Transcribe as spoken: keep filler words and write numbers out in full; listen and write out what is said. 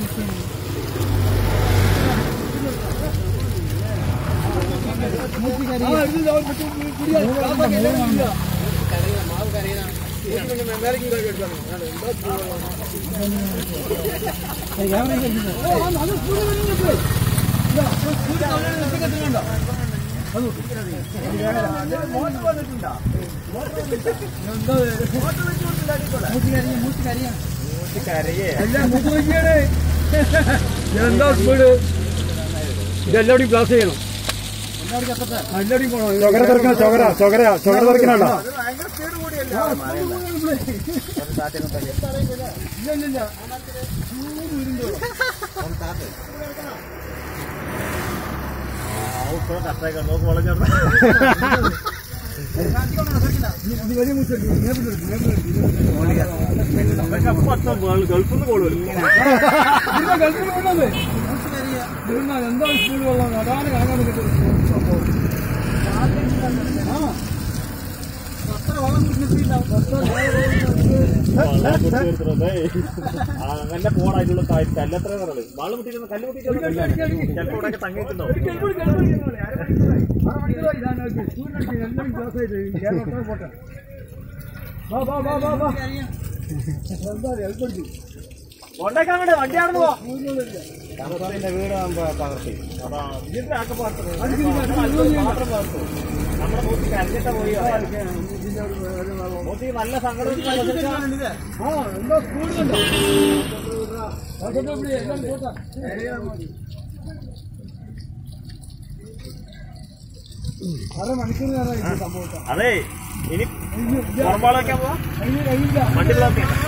ഇതെല്ലാവരും ക്ലാസ് ചെയ്യണം. എല്ലാവരും പോകണം. ചൊകര തിരക്കണം. ചൊകര ചൊകര ചൊകര തിരക്കണോ? ഗൾഫിന്ന് കോള് വരും. ഗൾഫിൽ കൊണ്ടത് എന്താ സ്പീഡ് വെള്ളം അതാണ് കാണാൻ കിട്ടും. അങ്ങനെ പോടായിട്ടുള്ള കല്ലെത്ര വാള് കുട്ടിക്കുന്ന കല്ല് കുട്ടിക്കുന്ന ചിലപ്പോ ഇവിടെ തങ്ങിയിട്ടുണ്ടോ? കൊണ്ടേക്കാങ്ങടെ വണ്ടിയാണെന്ന് പോ. തമസത്തിന്റെ വീടാകുമ്പോ തകർത്തി അപ്പൊ ഇതിന്റെ ആക്കപ്പാട്ട് മാത്രം പകർത്തു. നമ്മുടെ മൂത്തി കരഞ്ഞിട്ട പോയി മൂത്തി നല്ല സങ്കടം. എന്തോ സ്കൂളുണ്ടോ? അതെ ഇനി പുറമ്പാളൊക്കെ പോവാ വണ്ടി ബ്ലോക്ക്